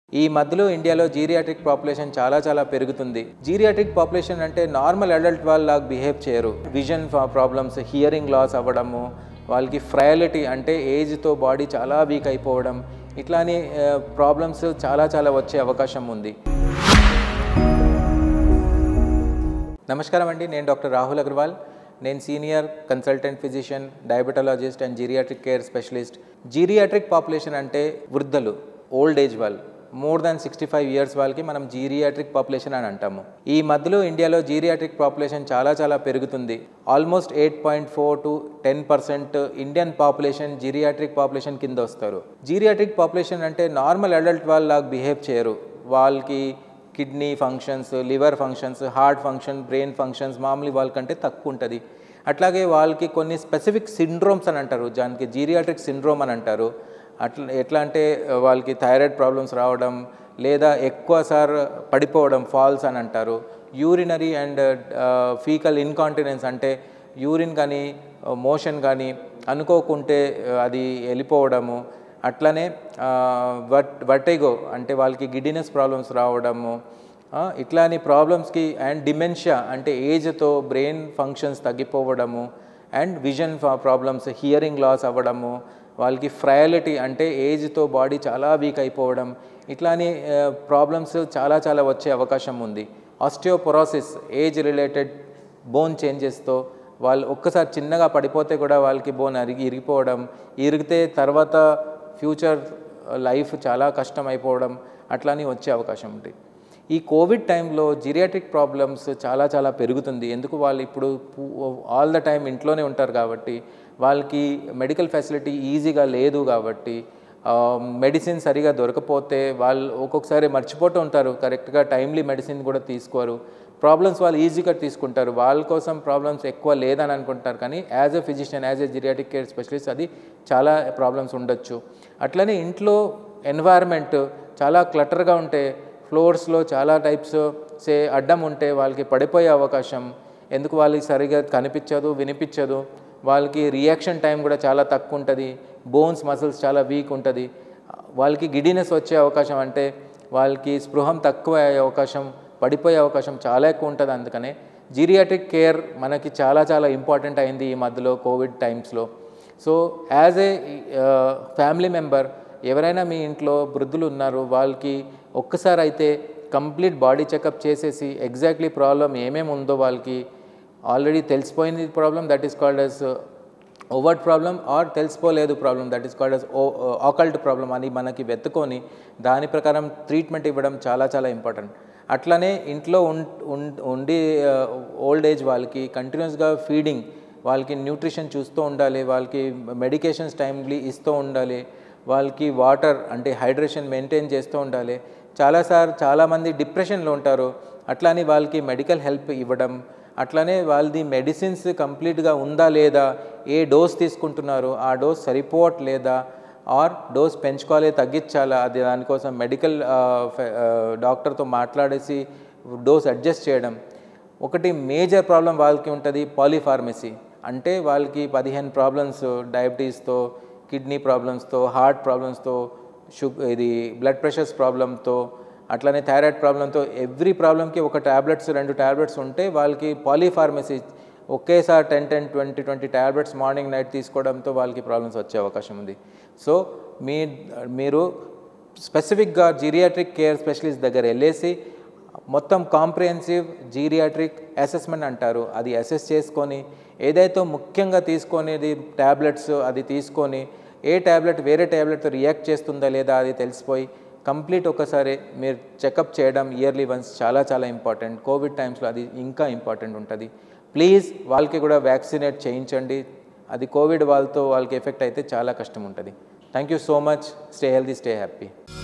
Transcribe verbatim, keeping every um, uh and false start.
ఈ మధ్యలో ఇండియాలో జీరియాట్రిక్ పాపులేషన్ చాలా చాలా పెరుగుతుంది. జీరియాట్రిక్ పాపులేషన్ అంటే నార్మల్ అడల్ట్ వాళ్ళలాగా బిహేవ్ చేయరు. విజన్ ప్రాబ్లమ్స్, హియరింగ్ లాస్ అవ్వడము, వాళ్ళకి ఫ్రయాలిటీ అంటే ఏజ్తో బాడీ చాలా వీక్ అయిపోవడం, ఇట్లాని ప్రాబ్లమ్స్ చాలా చాలా వచ్చే అవకాశం ఉంది. నమస్కారం అండి, నేను డాక్టర్ రాహుల్ అగర్వాల్. నేను senior consultant physician, diabetologist and geriatric care specialist. Geriatric population అంటే వృద్ధులు, ఓల్డ్ ఏజ్ వాళ్ళు, more than sixty five years వాళ్ళకి మనం జీరియాట్రిక్ పాపులేషన్ అని అంటాము. ఈ మధ్యలో ఇండియాలో జీరియాట్రిక్ పాపులేషన్ చాలా చాలా పెరుగుతుంది. Almost eight point four to ten percent Indian population geriatric population కింద వస్తారు. జీరియాట్రిక్ పాపులేషన్ అంటే నార్మల్ అడల్ట్ వాళ్ళలాగా బిహేవ్ చేయరు. వాళ్ళకి kidney functions, liver functions, heart function, brain functions మామూలు వాళ్ళకంటే తక్కువ ఉంటుంది. అట్లాగే వాళ్ళకి కొన్ని స్పెసిఫిక్ సిండ్రోమ్స్ అని అంటారు, దానికి జీరియాట్రిక్ సిండ్రోమ్ అని అంటారు. అట్లా ఎట్లా అంటే వాళ్ళకి థైరాయిడ్ ప్రాబ్లమ్స్ రావడం, లేదా ఎక్కువసారి పడిపోవడం, ఫాల్స్ అని అంటారు. యూరినరీ అండ్ ఫీకల్ ఇన్కాంటినెన్స్ అంటే యూరిన్ కానీ మోషన్ కానీ అనుకోకుంటే అది వెళ్ళిపోవడము. అట్లనే వట్ వటైగో అంటే వాళ్ళకి గిడ్డినెస్ ప్రాబ్లమ్స్ రావడము. ఇట్లాని ప్రాబ్లమ్స్కి అండ్ డిమెన్షియా అంటే ఏజ్తో బ్రెయిన్ ఫంక్షన్స్ తగ్గిపోవడము, and vision problems, hearing loss అవ్వడము, వాళ్ళకి ఫ్రయాలిటీ అంటే ఏజ్తో బాడీ చాలా వీక్ అయిపోవడం, ఇట్లాని ప్రాబ్లమ్స్ చాలా చాలా వచ్చే అవకాశం ఉంది. ఆస్టియోపోరోసిస్, ఏజ్ రిలేటెడ్ బోన్ చేంజెస్తో వాళ్ళు ఒక్కసారి చిన్నగా పడిపోతే కూడా వాళ్ళకి బోన్ అరిగి ఇరిగిపోవడం, ఇరిగితే తర్వాత ఫ్యూచర్ లైఫ్ చాలా కష్టం అయిపోవడం, అట్లాని వచ్చే అవకాశం ఉంది. ఈ కోవిడ్ టైంలో జీరియాట్రిక్ ప్రాబ్లమ్స్ చాలా చాలా పెరుగుతుంది. ఎందుకు వాళ్ళు ఇప్పుడు ఆల్ ద టైం ఇంట్లోనే ఉంటారు కాబట్టి, వాళ్ళకి మెడికల్ ఫెసిలిటీ ఈజీగా లేదు కాబట్టి, మెడిసిన్ సరిగా దొరకపోతే వాళ్ళు ఒక్కొక్కసారి మర్చిపోతూ ఉంటారు, కరెక్ట్గా టైమ్లీ మెడిసిన్ కూడా తీసుకోరు. ప్రాబ్లమ్స్ వాళ్ళు ఈజీగా తీసుకుంటారు, వాళ్ళ కోసం ప్రాబ్లమ్స్ ఎక్కువ లేదని అనుకుంటారు. కానీ as a physician, as a geriatric care specialist అది చాలా ప్రాబ్లమ్స్ ఉండొచ్చు. అట్లనే ఇంట్లో ఎన్వైర్న్మెంట్ చాలా క్లటర్గా ఉంటే, ఫ్లోర్స్లో చాలా టైప్స్ సే అడ్డం ఉంటే వాళ్ళకి పడిపోయే అవకాశం. ఎందుకు వాళ్ళకి సరిగా కనిపించదు, వినిపించదు, వాళ్ళకి రియాక్షన్ టైం కూడా చాలా తక్కువ ఉంటుంది, బోన్స్ మసిల్స్ చాలా వీక్ ఉంటుంది, వాళ్ళకి గిడినెస్ వచ్చే అవకాశం అంటే వాళ్ళకి స్పృహం తక్కువ అయ్యే అవకాశం, పడిపోయే అవకాశం చాలా ఎక్కువ ఉంటుంది. అందుకనే జీరియాట్రిక్ కేర్ మనకి చాలా చాలా ఇంపార్టెంట్ అయింది ఈ మధ్యలో కోవిడ్ టైమ్స్లో. So as a family member ఎవరైనా మీ ఇంట్లో వృద్ధులు ఉన్నారు, వాళ్ళకి ఒక్కసారి అయితే కంప్లీట్ బాడీ చెకప్ చేసేసి ఎగ్జాక్ట్లీ ప్రాబ్లం ఏమేమి ఉందో వాళ్ళకి ఆల్రెడీ తెలిసిపోయింది problem, that is called as overt problem, or తెలిసిపోలేదు problem, that is called as occult problem అని మనకి వెతుకొని దాని ప్రకారం ట్రీట్మెంట్ ఇవ్వడం చాలా చాలా ఇంపార్టెంట్. అట్లనే ఇంట్లో ఉండి ఓల్డ్ ఏజ్ వాళ్ళకి కంటిన్యూస్గా ఫీడింగ్, వాళ్ళకి న్యూట్రిషన్ చూస్తూ ఉండాలి, వాళ్ళకి మెడికేషన్స్ టైమ్లీ ఇస్తూ ఉండాలి, వాళ్ళకి వాటర్ అంటే హైడ్రేషన్ మెయింటైన్ చేస్తూ ఉండాలి. చాలాసార్లు చాలామంది డిప్రెషన్లో ఉంటారు, అట్లానే వాళ్ళకి మెడికల్ హెల్ప్ ఇవ్వడం, అట్లనే వాళ్ళది మెడిసిన్స్ కంప్లీట్గా ఉందా లేదా, ఏ డోస్ తీసుకుంటున్నారు, ఆ డోస్ సరిపోవట్లేదా, ఆర్ డోస్ పెంచుకోవాలి తగ్గించాలా, అది దానికోసం మెడికల్ డాక్టర్తో మాట్లాడేసి డోస్ అడ్జస్ట్ చేయడం. ఒకటి మేజర్ ప్రాబ్లం వాళ్ళకి ఉంటుంది పాలిఫార్మసీ, అంటే వాళ్ళకి పదిహేను ప్రాబ్లమ్స్, డయాబెటీస్తో, కిడ్నీ ప్రాబ్లమ్స్తో, హార్ట్ ప్రాబ్లమ్స్తో, షుగర్ ఇది బ్లడ్ ప్రెషర్స్ ప్రాబ్లంతో, అట్లనే థైరాయిడ్ ప్రాబ్లంతో, ఎవ్రీ ప్రాబ్లంకి ఒక ట్యాబ్లెట్స్ రెండు ట్యాబ్లెట్స్ ఉంటే వాళ్ళకి పాలిఫార్మసీ ఒకేసారి ten ten twenty twenty tablets morning night తీసుకోవడంతో వాళ్ళకి ప్రాబ్లమ్స్ వచ్చే అవకాశం ఉంది. సో మీ మీరు స్పెసిఫిక్గా జీరియాట్రిక్ కేర్ స్పెషలిస్ట్ దగ్గర వెళ్ళేసి మొత్తం కాంప్రిహెన్సివ్ జీరియాట్రిక్ అసెస్మెంట్ అంటారు, అది అసెస్ చేసుకొని ఏదైతే ముఖ్యంగా తీసుకునేది ట్యాబ్లెట్స్ అది తీసుకొని ఏ ట్యాబ్లెట్ వేరే ట్యాబ్లెట్తో రియాక్ట్ చేస్తుందా లేదా అది తెలిసిపోయి కంప్లీట్ ఒకసారి మీరు చెకప్ చేయడం ఇయర్లీ వన్స్ చాలా చాలా ఇంపార్టెంట్. కోవిడ్ టైమ్స్లో అది ఇంకా ఇంపార్టెంట్ ఉంటుంది. ప్లీజ్ వాళ్ళకి కూడా వ్యాక్సినేట్ చేయించండి, అది కోవిడ్ వాళ్ళతో వాళ్ళకి ఎఫెక్ట్ అయితే చాలా కష్టం ఉంటుంది. Thank you so much. Stay healthy, stay happy.